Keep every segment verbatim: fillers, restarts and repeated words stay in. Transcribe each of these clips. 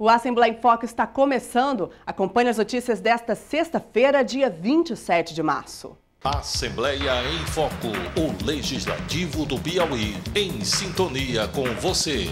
O Assembleia em Foco está começando. Acompanhe as notícias desta sexta-feira, dia vinte e sete de março. Assembleia em Foco, o Legislativo do Piauí, em sintonia com você.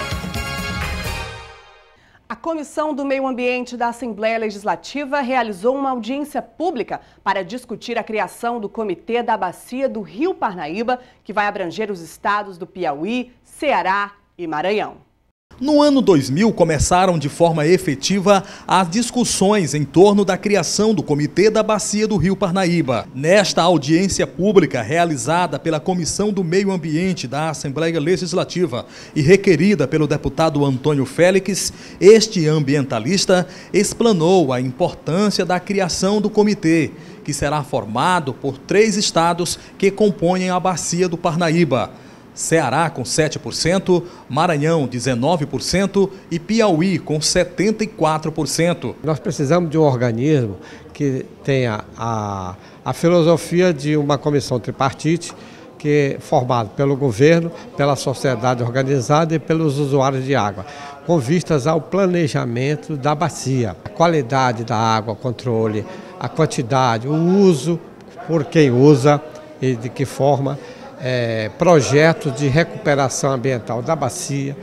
A Comissão do Meio Ambiente da Assembleia Legislativa realizou uma audiência pública para discutir a criação do Comitê da Bacia do Rio Parnaíba, que vai abranger os estados do Piauí, Ceará e Maranhão. No ano dois mil, começaram de forma efetiva as discussões em torno da criação do Comitê da Bacia do Rio Parnaíba. Nesta audiência pública realizada pela Comissão do Meio Ambiente da Assembleia Legislativa e requerida pelo deputado Antônio Félix, este ambientalista explanou a importância da criação do comitê, que será formado por três estados que compõem a Bacia do Parnaíba: Ceará com sete por cento, Maranhão dezenove por cento e Piauí com setenta e quatro por cento. Nós precisamos de um organismo que tenha a, a filosofia de uma comissão tripartite, que é formada pelo governo, pela sociedade organizada e pelos usuários de água, com vistas ao planejamento da bacia, a qualidade da água, controle, a quantidade, o uso, por quem usa e de que forma. É, projetos de recuperação ambiental da bacia,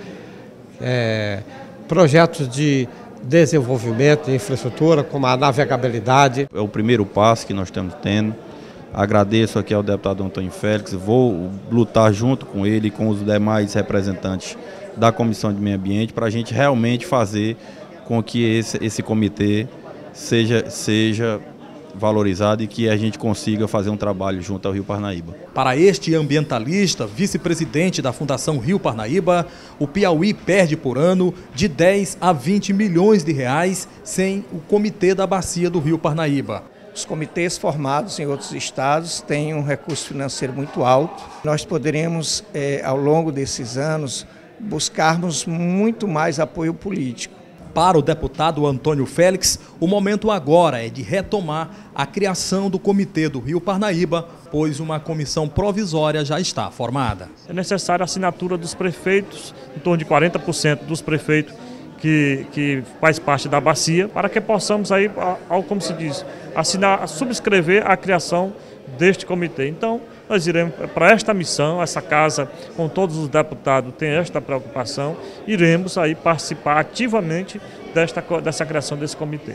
é, projetos de desenvolvimento de infraestrutura, como a navegabilidade. É o primeiro passo que nós estamos tendo. Agradeço aqui ao deputado Antônio Félix, vou lutar junto com ele e com os demais representantes da Comissão de Meio Ambiente para a gente realmente fazer com que esse, esse comitê seja, seja valorizado e que a gente consiga fazer um trabalho junto ao Rio Parnaíba. Para este ambientalista, vice-presidente da Fundação Rio Parnaíba, o Piauí perde por ano de dez a vinte milhões de reais sem o Comitê da Bacia do Rio Parnaíba. Os comitês formados em outros estados têm um recurso financeiro muito alto. Nós poderemos, é, ao longo desses anos, buscarmos muito mais apoio político. Para o deputado Antônio Félix, o momento agora é de retomar a criação do Comitê do Rio Parnaíba, pois uma comissão provisória já está formada. É necessária a assinatura dos prefeitos, em torno de quarenta por cento dos prefeitos que, que faz parte da bacia, para que possamos aí, ao, como se diz, assinar, subscrever a criação deste comitê. Então, nós iremos para esta missão, essa casa, com todos os deputados, tem esta preocupação, iremos aí participar ativamente desta, dessa criação desse comitê.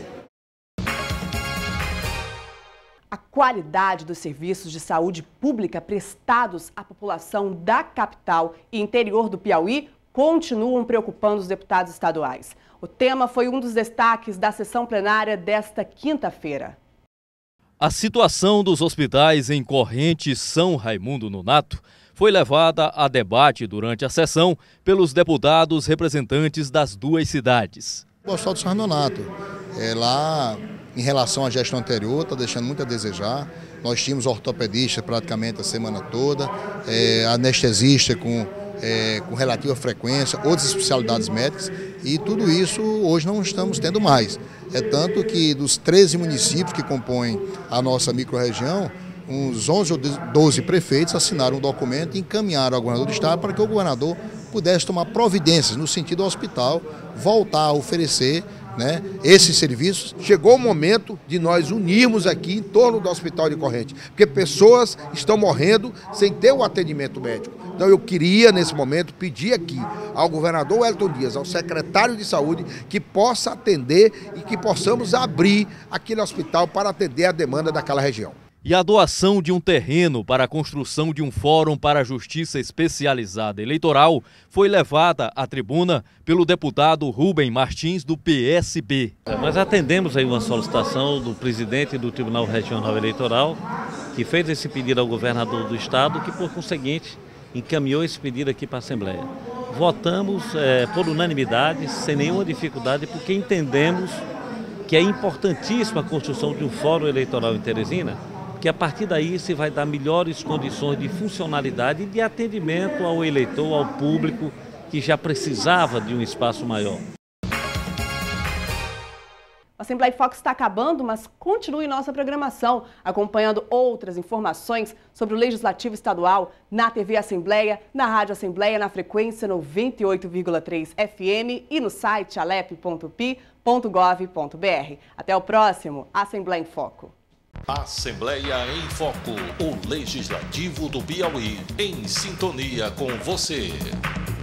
A qualidade dos serviços de saúde pública prestados à população da capital e interior do Piauí continuam preocupando os deputados estaduais. O tema foi um dos destaques da sessão plenária desta quinta-feira. A situação dos hospitais em Corrente São Raimundo Nonato foi levada a debate durante a sessão pelos deputados representantes das duas cidades. O Hospital de São Raimundo Nonato, é, lá em relação à gestão anterior, está deixando muito a desejar. Nós tínhamos ortopedista praticamente a semana toda, é, anestesista com, é, com relativa frequência, outras especialidades médicas, e tudo isso hoje não estamos tendo mais. É tanto que dos treze municípios que compõem a nossa microrregião, uns onze ou doze prefeitos assinaram um documento e encaminharam ao governador do estado para que o governador pudesse tomar providências no sentido do hospital voltar a oferecer, né, esses serviços. Chegou o momento de nós unirmos aqui em torno do Hospital de Corrente, porque pessoas estão morrendo sem ter o atendimento médico. Então eu queria, nesse momento, pedir aqui ao governador Wellington Dias, ao secretário de saúde, que possa atender e que possamos abrir aquele hospital para atender a demanda daquela região. E a doação de um terreno para a construção de um fórum para a Justiça Especializada Eleitoral foi levada à tribuna pelo deputado Rubem Martins, do P S B. Nós atendemos aí uma solicitação do presidente do Tribunal Regional Eleitoral, que fez esse pedido ao governador do estado, que por conseguinte encaminhou esse pedido aqui para a Assembleia. Votamos é, por unanimidade, sem nenhuma dificuldade, porque entendemos que é importantíssima a construção de um fórum eleitoral em Teresina, que a partir daí se vai dar melhores condições de funcionalidade e de atendimento ao eleitor, ao público que já precisava de um espaço maior. A Assembleia em Foco está acabando, mas continue nossa programação, acompanhando outras informações sobre o Legislativo Estadual na T V Assembleia, na Rádio Assembleia, na frequência noventa e oito vírgula três F M e no site alep ponto pi ponto gov ponto br. Até o próximo Assembleia em Foco. Assembleia em Foco, o Legislativo do Piauí, em sintonia com você.